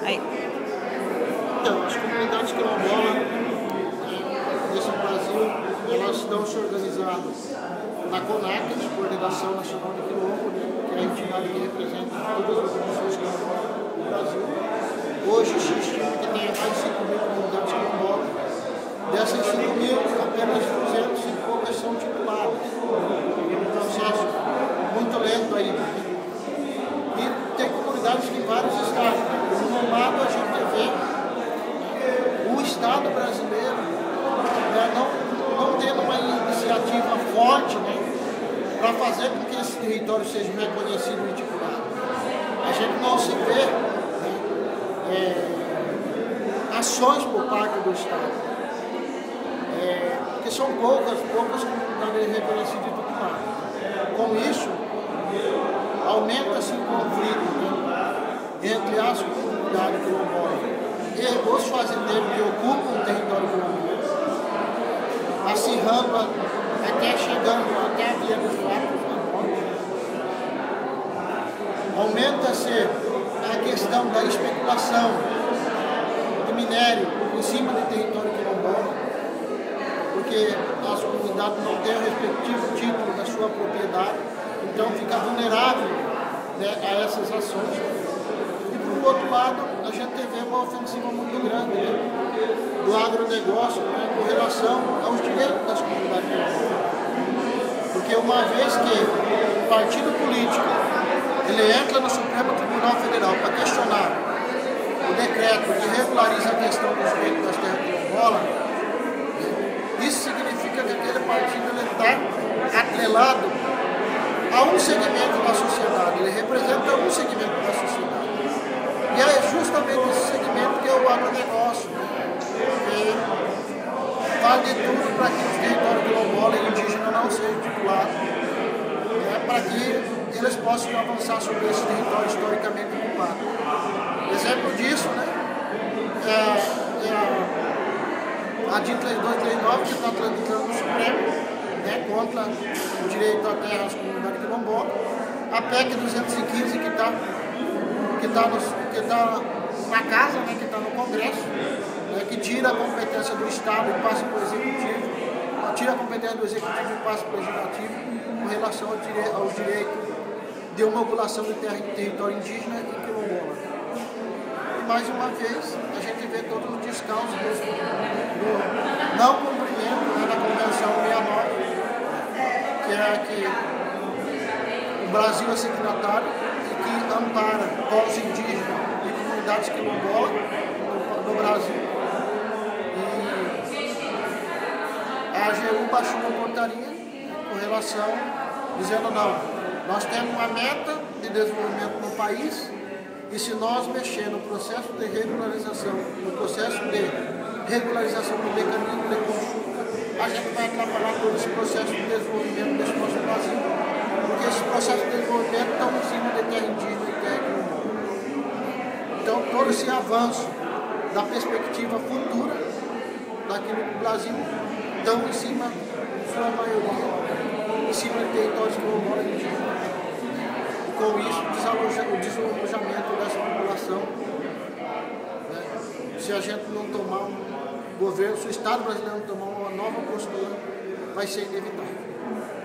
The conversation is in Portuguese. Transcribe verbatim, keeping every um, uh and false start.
Aí. Então, as comunidades quilombolas nesse Brasil, elas estão se organizando na CONAC, Coordenação Nacional de Quilombo, né, que é a entidade que representa todas as organizações quilombolas do Brasil. Hoje se estima que tenha mais de cinco mil comunidades quilombolas. Dessas cinco mil, apenas duzentas e poucas são tituladas. Um processo muito lento ainda. E tem comunidades em vários estados. Por um lado, a gente vê o Estado brasileiro, né, não, não tendo uma iniciativa forte, né, para fazer com que esse território seja reconhecido e titulado. A gente não se vê, né, é, ações por parte do Estado. É, porque são poucas, poucas comunidades reconhecidas e tituladas. Com isso, aumenta-se o conflito, né, entre as comunidades quilombolas e os fazendeiros que ocupam o território quilombola, acirrando até chegando até a via dos fatos. Aumenta-se a questão da especulação de minério em cima do território quilombola, porque as comunidades não têm o respectivo título da sua propriedade, então fica vulnerável, né, a essas ações. E por outro lado, a gente vê uma ofensiva muito grande, né, do agronegócio, né, com relação aos direitos das comunidades quilombolas. Porque uma vez que o partido político ele entra no Supremo Tribunal Federal para questionar o decreto que regulariza a questão dos direitos das terras quilombolas, isso significa que aquele partido está atrelado a um segmento da sociedade, ele representa um segmento da sociedade. E é justamente esse segmento que é o agronegócio, né, que faz de tudo para que os territórios quilombola e indígena não sejam titulados, né, para que eles possam avançar sobre esse território historicamente ocupado. Exemplo disso, né, é, é a D I três dois três nove, que está tramitando no Supremo, né, contra o direito à terra às comunidades quilombolas, a P E C duzentos e quinze, que está que tá que tá na casa, né, que está no Congresso, né, que tira a competência do Estado e passa para o Executivo, tira a competência do Executivo e passa para o Legislativo com relação ao, dire ao direito de uma população de terra em território indígena e quilombola. E mais uma vez, a gente vê todos os descalços do, do não cumprimento, né, da Convenção sessenta e nove, que é a que o Brasil é signatário e que ampara povos indígenas e comunidades quilombolas no, no Brasil. E a AGU baixou uma portaria com relação, dizendo não, nós temos uma meta de desenvolvimento no país e se nós mexer no processo de regularização, no processo de regularização do mecanismo de consulta, a gente vai atrapalhar todo esse processo de desenvolvimento desse nosso Brasil, porque esse processo de desenvolvimento está em cima de terra indígena e terra quilombola. Então, todo esse avanço da perspectiva futura daquilo que o Brasil estão em cima, em sua maioria, em cima de territórios quilombolas e indígenas. E com isso, o desalojamento dessa população, né, se a gente não tomar um governo, se o Estado brasileiro não tomar uma nova postura, vai ser inevitável.